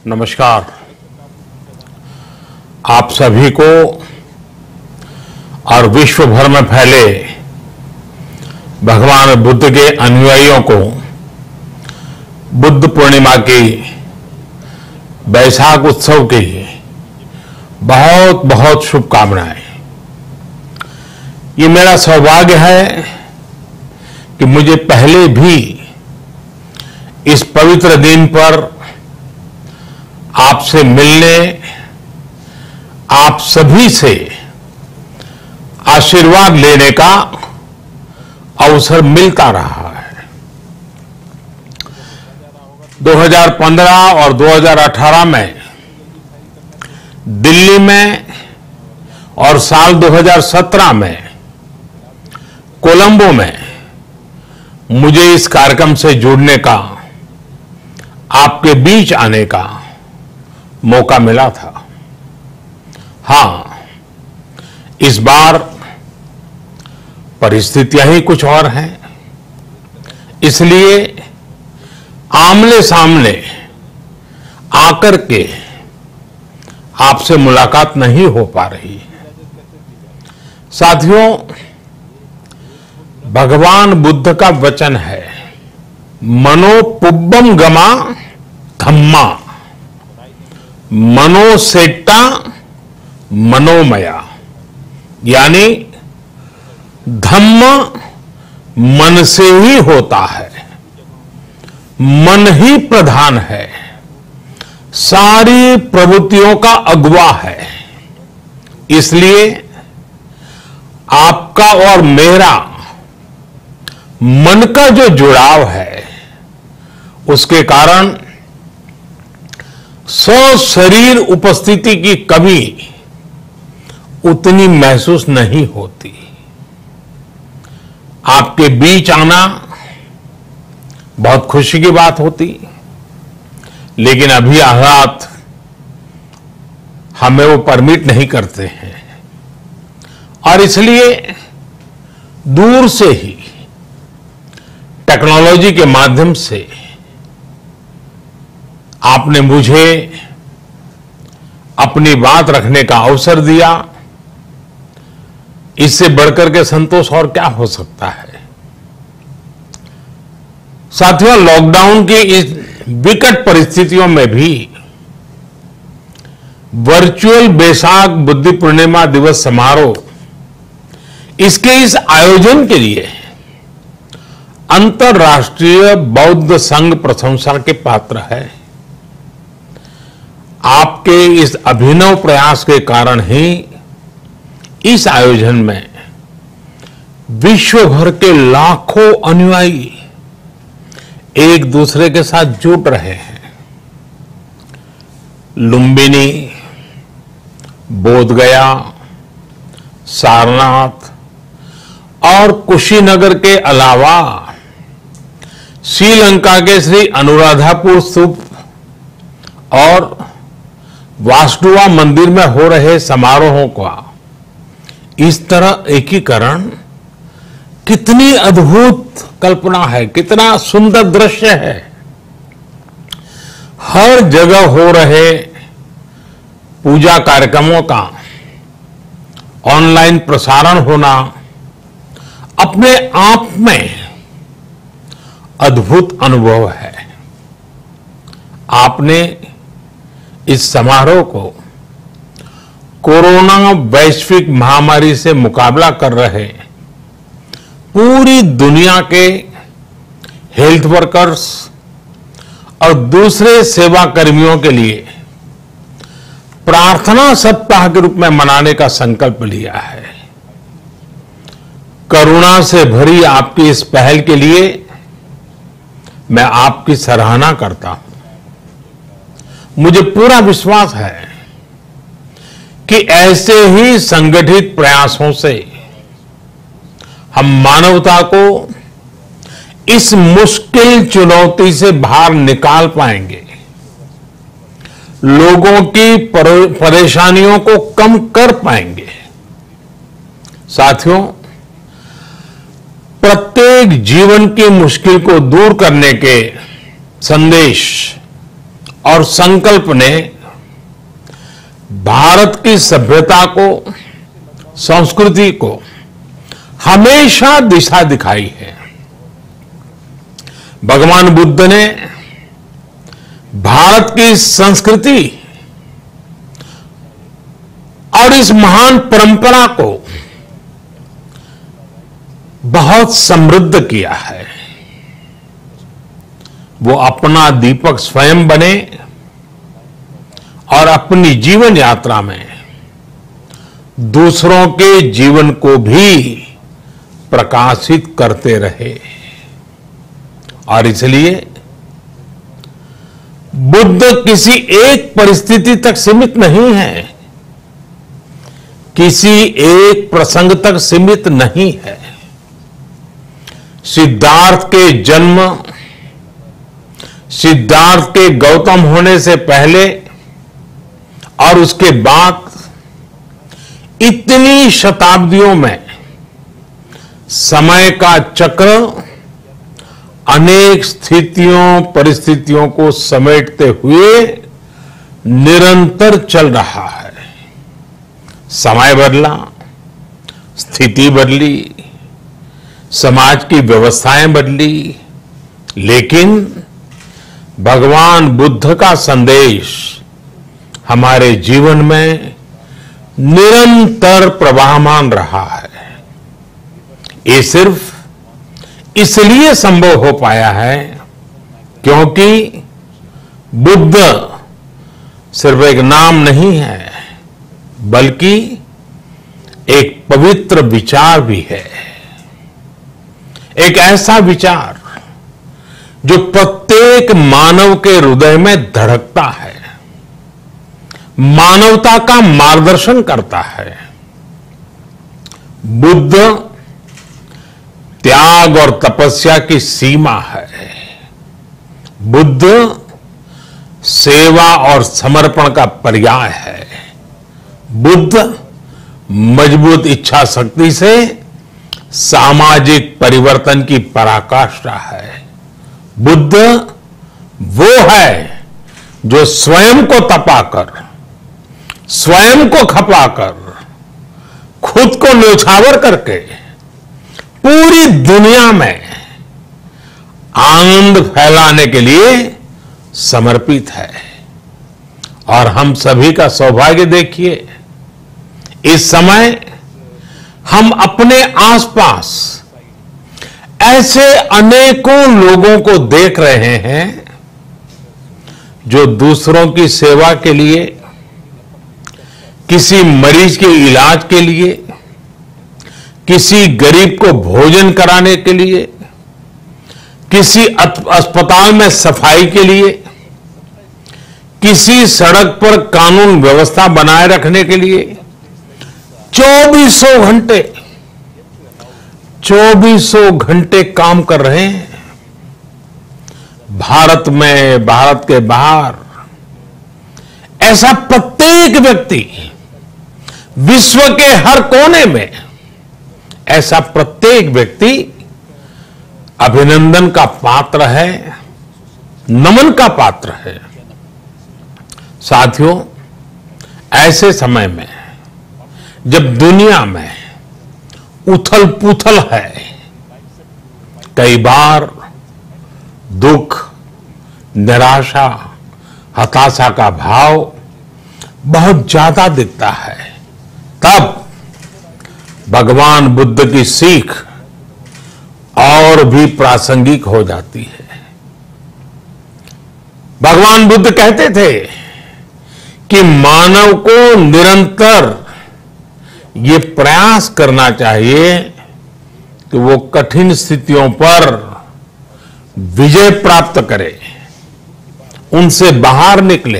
नमस्कार। आप सभी को और विश्व भर में फैले भगवान बुद्ध के अनुयायियों को बुद्ध पूर्णिमा की बैसाख उत्सव की बहुत बहुत शुभकामनाएं। ये मेरा सौभाग्य है कि मुझे पहले भी इस पवित्र दिन पर आपसे मिलने, आप सभी से आशीर्वाद लेने का अवसर मिलता रहा है। 2015 और 2018 में दिल्ली में और साल 2017 में कोलंबो में मुझे इस कार्यक्रम से जुड़ने का, आपके बीच आने का मौका मिला था। हां, इस बार परिस्थितियां ही कुछ और हैं, इसलिए आमने सामने आकर के आपसे मुलाकात नहीं हो पा रही है। साथियों, भगवान बुद्ध का वचन है, मनो पुब्बम गमा धम्मा, मनोसेट्टा मनोमया, यानी धम्म मन से ही होता है, मन ही प्रधान है, सारी प्रवृत्तियों का अगुवा है। इसलिए आपका और मेरा मन का जो जुड़ाव है, उसके कारण शरीर उपस्थिति की कमी उतनी महसूस नहीं होती। आपके बीच आना बहुत खुशी की बात होती, लेकिन अभी हालात हमें वो परमिट नहीं करते हैं और इसलिए दूर से ही टेक्नोलॉजी के माध्यम से आपने मुझे अपनी बात रखने का अवसर दिया। इससे बढ़कर के संतोष और क्या हो सकता है। साथियों, लॉकडाउन की इस विकट परिस्थितियों में भी वर्चुअल बैसाख बुद्ध पूर्णिमा दिवस समारोह, इसके इस आयोजन के लिए अंतर्राष्ट्रीय बौद्ध संघ प्रशंसा के पात्र है। आपके इस अभिनव प्रयास के कारण ही इस आयोजन में विश्व भर के लाखों अनुयायी एक दूसरे के साथ जुड़ रहे हैं। लुम्बिनी, बोधगया, सारनाथ और कुशीनगर के अलावा श्रीलंका के श्री अनुराधापुर स्तूप और वासुदेवा मंदिर में हो रहे समारोहों का इस तरह एकीकरण कितनी अद्भुत कल्पना है, कितना सुंदर दृश्य है। हर जगह हो रहे पूजा कार्यक्रमों का ऑनलाइन प्रसारण होना अपने आप में अद्भुत अनुभव है। आपने इस समारोह को कोरोना वैश्विक महामारी से मुकाबला कर रहे पूरी दुनिया के हेल्थ वर्कर्स और दूसरे सेवा कर्मियों के लिए प्रार्थना सप्ताह के रूप में मनाने का संकल्प लिया है। करुणा से भरी आपकी इस पहल के लिए मैं आपकी सराहना करता हूं। मुझे पूरा विश्वास है कि ऐसे ही संगठित प्रयासों से हम मानवता को इस मुश्किल चुनौती से बाहर निकाल पाएंगे, लोगों की परेशानियों को कम कर पाएंगे। साथियों, प्रत्येक जीवन की मुश्किल को दूर करने के संदेश और संकल्प ने भारत की सभ्यता को, संस्कृति को हमेशा दिशा दिखाई है। भगवान बुद्ध ने भारत की संस्कृति और इस महान परंपरा को बहुत समृद्ध किया है। वो अपना दीपक स्वयं बने और अपनी जीवन यात्रा में दूसरों के जीवन को भी प्रकाशित करते रहे। और इसलिए बुद्ध किसी एक परिस्थिति तक सीमित नहीं है, किसी एक प्रसंग तक सीमित नहीं है। सिद्धार्थ के जन्म, सिद्धार्थ के गौतम होने से पहले और उसके बाद इतनी शताब्दियों में समय का चक्र अनेक स्थितियों, परिस्थितियों को समेटते हुए निरंतर चल रहा है। समय बदला, स्थिति बदली, समाज की व्यवस्थाएं बदली, लेकिन भगवान बुद्ध का संदेश हमारे जीवन में निरंतर प्रवाहमान रहा है। ये सिर्फ इसलिए संभव हो पाया है क्योंकि बुद्ध सिर्फ एक नाम नहीं है, बल्कि एक पवित्र विचार भी है। एक ऐसा विचार जो प्रत्येक मानव के हृदय में धड़कता है, मानवता का मार्गदर्शन करता है। बुद्ध त्याग और तपस्या की सीमा है। बुद्ध सेवा और समर्पण का पर्याय है। बुद्ध मजबूत इच्छा शक्ति से सामाजिक परिवर्तन की पराकाष्ठा है। बुद्ध वो है जो स्वयं को तपाकर, स्वयं को खपाकर, खुद को न्योछावर करके पूरी दुनिया में आनंद फैलाने के लिए समर्पित है। और हम सभी का सौभाग्य देखिए, इस समय हम अपने आसपास ऐसे अनेकों लोगों को देख रहे हैं जो दूसरों की सेवा के लिए, किसी मरीज के इलाज के लिए, किसी गरीब को भोजन कराने के लिए, किसी अस्पताल में सफाई के लिए, किसी सड़क पर कानून व्यवस्था बनाए रखने के लिए 24 घंटे काम कर रहे हैं। भारत में, भारत के बाहर ऐसा प्रत्येक व्यक्ति, विश्व के हर कोने में ऐसा प्रत्येक व्यक्ति अभिनंदन का पात्र है, नमन का पात्र है। साथियों, ऐसे समय में जब दुनिया में उथल पुथल है, कई बार दुख, निराशा, हताशा का भाव बहुत ज्यादा दिखता है, तब भगवान बुद्ध की सीख और भी प्रासंगिक हो जाती है। भगवान बुद्ध कहते थे कि मानव को निरंतर ये प्रयास करना चाहिए कि वो कठिन स्थितियों पर विजय प्राप्त करे, उनसे बाहर निकले।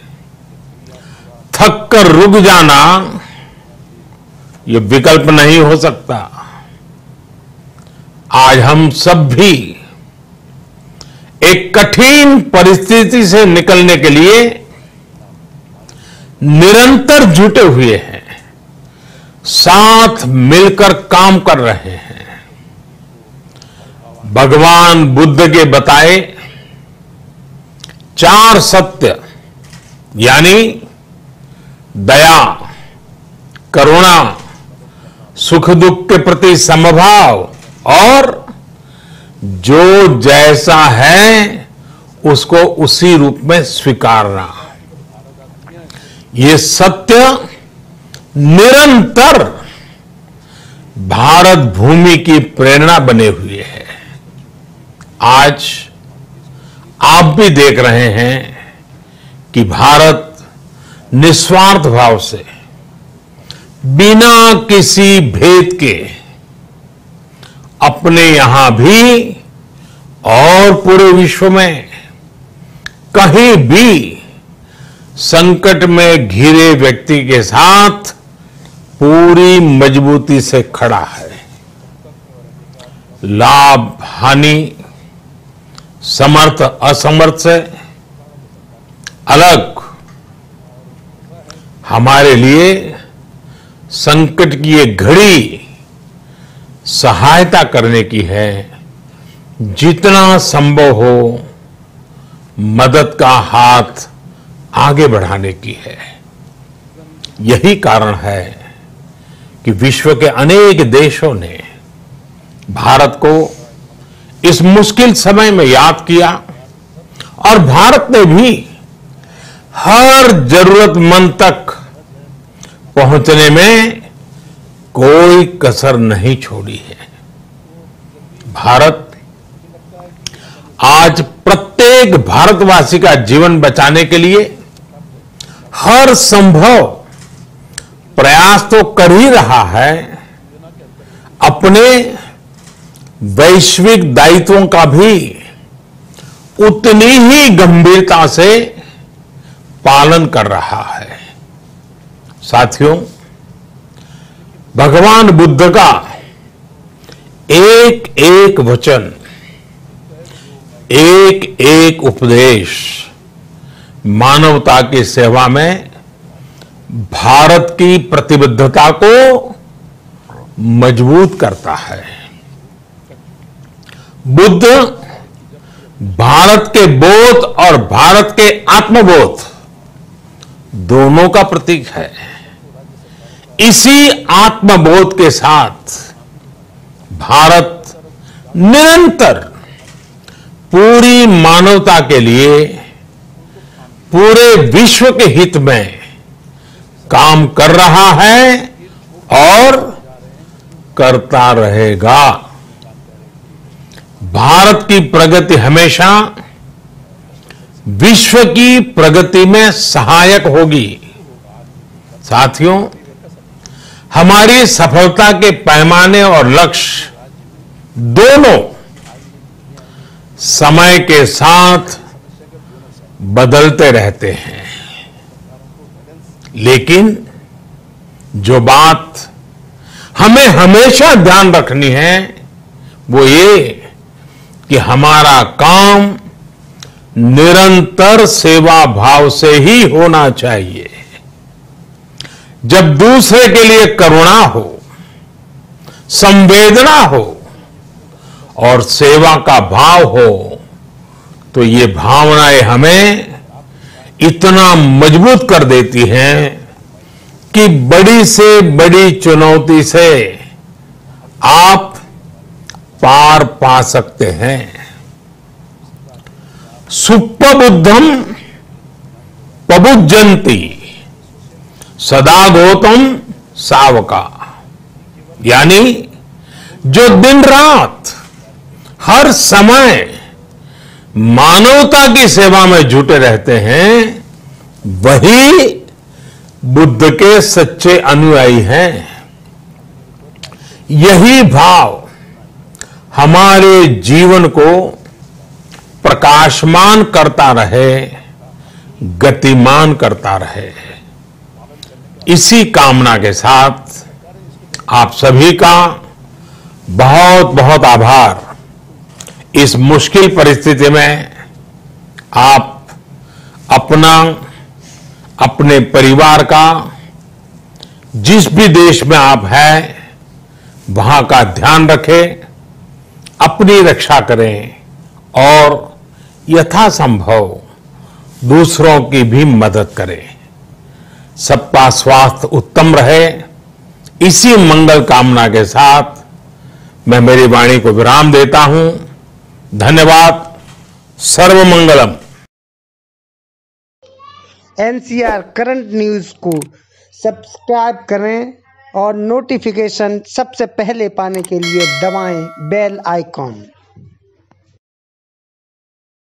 थक कर रुक जाना ये विकल्प नहीं हो सकता। आज हम सब भी एक कठिन परिस्थिति से निकलने के लिए निरंतर जुटे हुए हैं, साथ मिलकर काम कर रहे हैं। भगवान बुद्ध के बताए 4 सत्य यानी दया, करुणा, सुख दुख के प्रति समभाव और जो जैसा है उसको उसी रूप में स्वीकारना। ये सत्य निरंतर भारत भूमि की प्रेरणा बने हुए है। आज आप भी देख रहे हैं कि भारत निस्वार्थ भाव से बिना किसी भेद के अपने यहां भी और पूरे विश्व में कहीं भी संकट में घिरे व्यक्ति के साथ पूरी मजबूती से खड़ा है। लाभ हानि, समर्थ असमर्थ से अलग हमारे लिए संकट की ये घड़ी सहायता करने की है। जितना संभव हो मदद का हाथ आगे बढ़ाने की है। यही कारण है कि विश्व के अनेक देशों ने भारत को इस मुश्किल समय में याद किया और भारत ने भी हर जरूरतमंद तक पहुंचने में कोई कसर नहीं छोड़ी है। भारत आज प्रत्येक भारतवासी का जीवन बचाने के लिए हर संभव प्रयास तो कर ही रहा है, अपने वैश्विक दायित्वों का भी उतनी ही गंभीरता से पालन कर रहा है। साथियों, भगवान बुद्ध का एक एक वचन, एक एक उपदेश मानवता की सेवा में भारत की प्रतिबद्धता को मजबूत करता है। बुद्ध भारत के बोध और भारत के आत्मबोध दोनों का प्रतीक है। इसी आत्मबोध के साथ भारत निरंतर पूरी मानवता के लिए, पूरे विश्व के हित में काम कर रहा है और करता रहेगा। भारत की प्रगति हमेशा विश्व की प्रगति में सहायक होगी। साथियों, हमारी सफलता के पैमाने और लक्ष्य दोनों समय के साथ बदलते रहते हैं, लेकिन जो बात हमें हमेशा ध्यान रखनी है वो ये कि हमारा काम निरंतर सेवा भाव से ही होना चाहिए। जब दूसरे के लिए करुणा हो, संवेदना हो और सेवा का भाव हो तो ये भावनाएं हमें इतना मजबूत कर देती हैं कि बड़ी से बड़ी चुनौती से आप पार पा सकते हैं। सुप्पबुद्धम पबुज्जन्ति सदा गौतम सावका, यानी जो दिन रात हर समय मानवता की सेवा में जुटे रहते हैं वही बुद्ध के सच्चे अनुयायी हैं। यही भाव हमारे जीवन को प्रकाशमान करता रहे, गतिमान करता रहे। इसी कामना के साथ आप सभी का बहुत बहुत आभार। इस मुश्किल परिस्थिति में आप अपना, अपने परिवार का, जिस भी देश में आप हैं वहां का ध्यान रखें, अपनी रक्षा करें और यथासंभव दूसरों की भी मदद करें। सबका स्वास्थ्य उत्तम रहे, इसी मंगल कामना के साथ मैं मेरी वाणी को विराम देता हूं। धन्यवाद। सर्वमंगलम। NCR करंट न्यूज को सब्सक्राइब करें और नोटिफिकेशन सबसे पहले पाने के लिए दबाएं बेल आइकॉन।